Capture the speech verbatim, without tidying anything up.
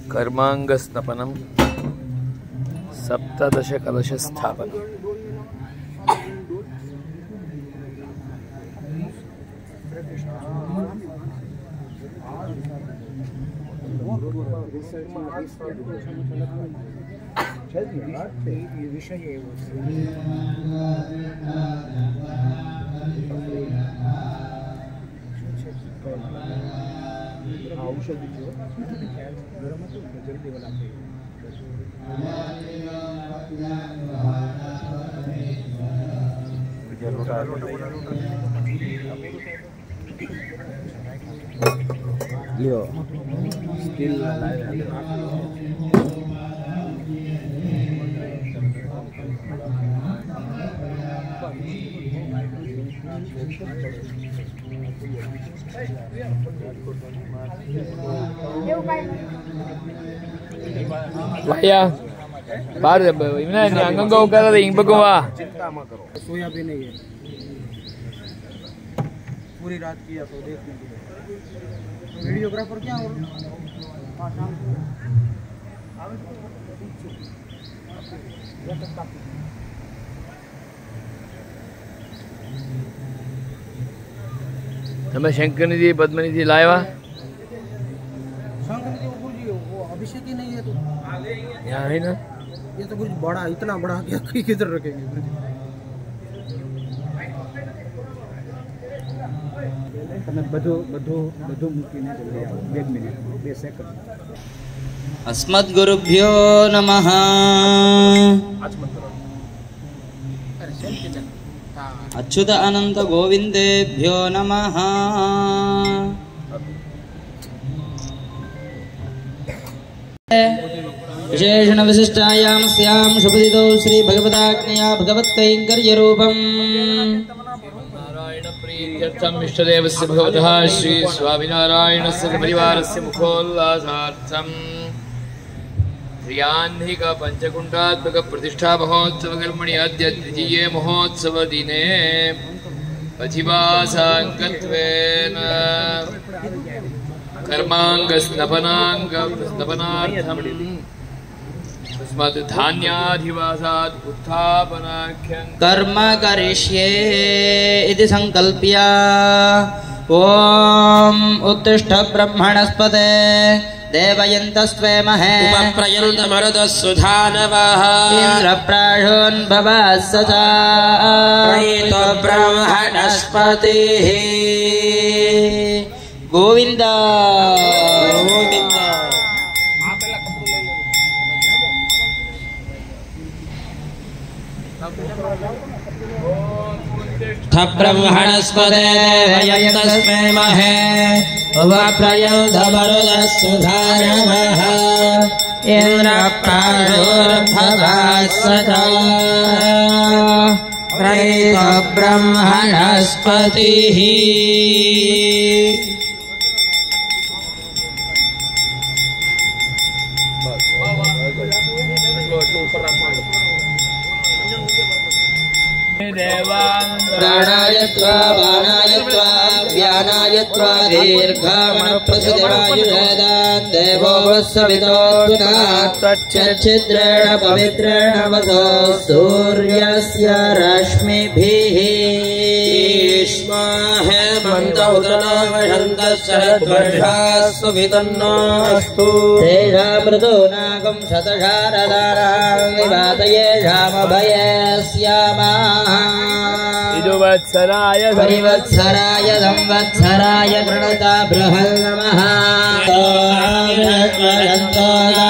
कर्मांगस्नपनम सप्तदश कलश स्थापन। औषधी जो गरम होतो जल्दी वाला लियो स्टिल Vaya, baru ya, ini nih angkang kau kata ring begua. सोया भी नहीं है पूरी रात किया तो देख लीजिए वीडियोग्राफर क्या हो हमें शंकर निधि पद्मनिधि लाया शंकर निधि वो जी वो अभिषेक ही नहीं है तो यहाँ है ना ये तो कुछ बड़ा इतना बड़ा क्या किधर रखेंगे अस्मद्गुरुभ्यो नमः। अच्युत अनंत गोविंदेभ्यो नमः। विशेषण विशिष्टायां स्यां शुभदितो श्री भगवदाज्ञया भगवत्कैंकर्य रूपम् इष्टदेवस्य भगवतः श्री स्वामिनारायणस्य परिवारस्य मुखोल्लासार्थम् त्र्याह्निक पंचकुंडात्मक प्रतिष्ठा महोत्सव कर्मणि अद्य द्वितीये महोत्सव दिने अधिवासाङ्गत्वेन कर्मांग स्नपनांग स्नपनार्थम् तस्मात् धान्याधिवासात् उत्थापनाख्यं कर्म करिष्ये इति संकल्प्य ओम उत्तिष्ठ ब्रह्मणस्पते देवयन्तस्त्वेमहे उपप्रयन्तमरुतस्सुधानवः इन्द्रप्राशोन्भवः सचा प्रयतो ब्रह्मणस्पतिः गोविन्द गोविन्द। ब्रह्मणस्पते देवयन्तस्त्वेमहे उपप्रयन्तमरुतस्सुधानवः इन्द्रप्राशोन्भवः सचा प्रयतो ब्रह्मणस्पतिः प्राणायत्वा बाणायत्वा व्यानायत्वा दीर्घमणप्रसुदेवायुषदान् देवो वत्सवितोऽत्पुनात् तच्चिद्रेण पवित्रेण वसो सूर्यस्य रश्मिभिः ईश्मा हेमन्त उदनावशन्तः शरद्वर्षास्तु वितन्नोऽस्तु तेषामृतो नागं शतशारदानां विवातयेषामभयस्यामः वत्सराय परिवत्सराय संवत्सराय प्रणता बृहन्नमः।